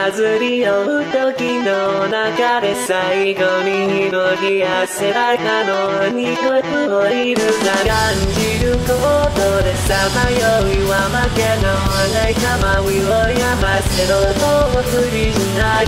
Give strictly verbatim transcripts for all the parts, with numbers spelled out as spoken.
バズり酔う時の中で最後に一人汗だかのに声をいるが感じることでさまよいは負けのない構いをやませろと振りしない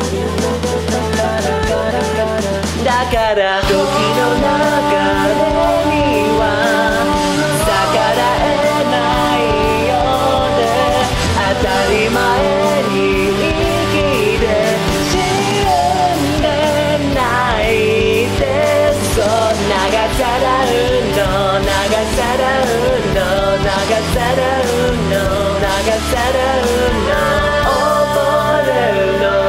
だから時の流れには逆らえないようで当たり前に生きて死んでないでそう流さらうの流さらうの流さらうの流さらうの溺れるの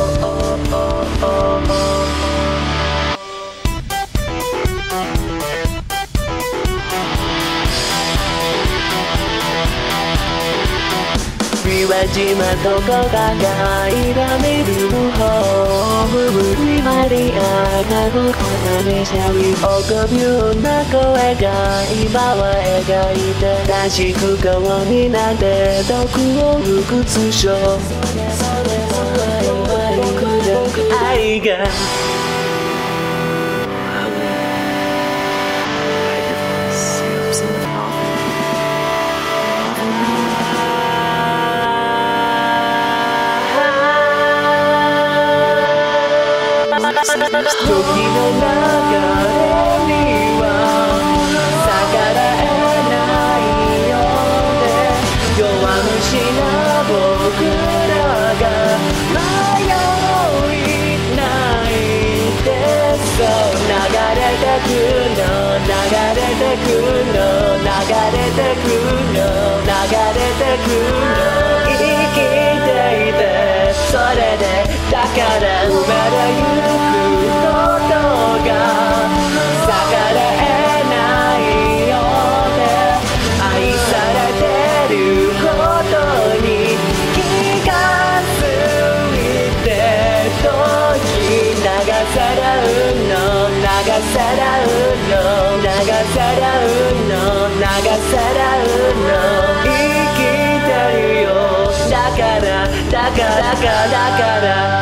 岩島とこががいらめる方無理まであがごこなめしゃり臆病な声が今は描いて確く顔になって毒を吹く通称愛が時の流れには逆らえないようで弱虫な僕らが迷いないでそう流れてくの流れてくの流れてくの流れてくの生きていてそれでだから生まれゆく流さらうの流さらうの流さらうの生きてるよだからだからだからだから